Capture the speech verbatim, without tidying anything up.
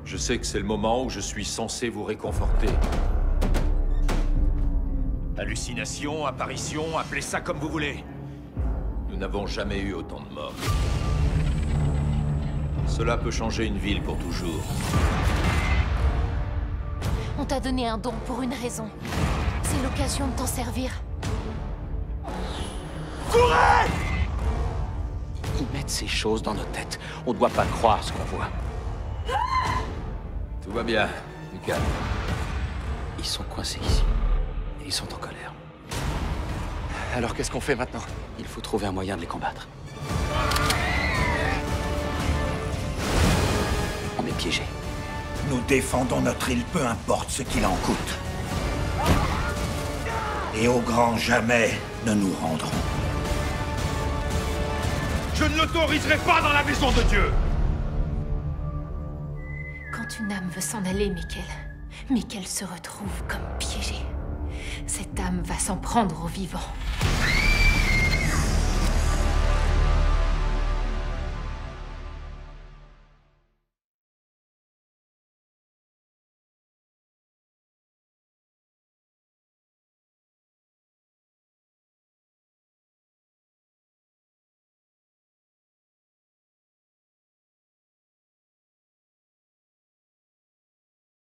Je sais que c'est le moment où je suis censé vous réconforter. Hallucination, apparition, appelez ça comme vous voulez. Nous n'avons jamais eu autant de morts. Cela peut changer une ville pour toujours. On t'a donné un don pour une raison. C'est l'occasion de t'en servir. Courez! Ils mettent ces choses dans nos têtes. On ne doit pas croire ce qu'on voit. Tout va bien, du calme. Ils sont coincés ici. Et ils sont en colère. Alors qu'est-ce qu'on fait maintenant? Il faut trouver un moyen de les combattre. On est piégés. Nous défendons notre île, peu importe ce qu'il en coûte. Et au grand jamais, ne nous rendrons. Je ne l'autoriserai pas dans la maison de Dieu! Quand une âme veut s'en aller, Mikkel, mais qu'elle se retrouve comme piégée, cette âme va s'en prendre aux vivants.